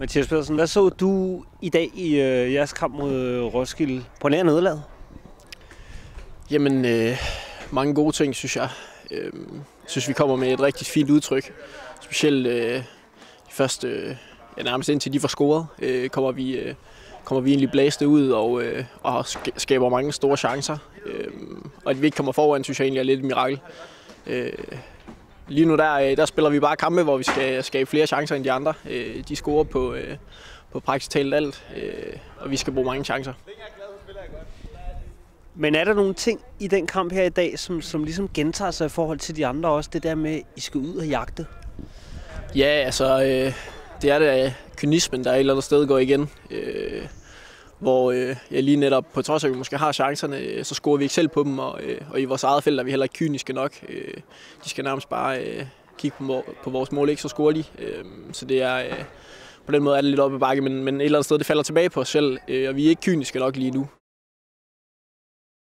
Mathias Pedersen, hvad så du i dag i jeres kamp mod Roskilde på nær nederlaget? Jamen, mange gode ting, synes jeg. Jeg synes, vi kommer med et rigtig fint udtryk. Specielt de første, nærmest indtil de får scoret, kommer vi egentlig blæste ud og skaber mange store chancer. Og at vi ikke kommer foran, synes jeg egentlig er lidt et mirakel. Lige nu der spiller vi bare kampe, hvor vi skal skabe flere chancer end de andre. De scorer på praktisk talt alt, og vi skal bruge mange chancer. Men er der nogle ting i den kamp her i dag, som ligesom gentager sig i forhold til de andre også? Det der med, at I skal ud og jagte? Ja, altså, det er det kynismen, der et eller andet sted går igen. Hvor lige netop, på trods af, at vi måske har chancerne, så scorer vi ikke selv på dem, og i vores eget felt er vi heller ikke kyniske nok. De skal nærmest bare kigge på vores mål, ikke, så scorer de. Så det er, på den måde er det lidt oppe i bakke, men et eller andet sted, det falder tilbage på os selv, og vi er ikke kyniske nok lige nu.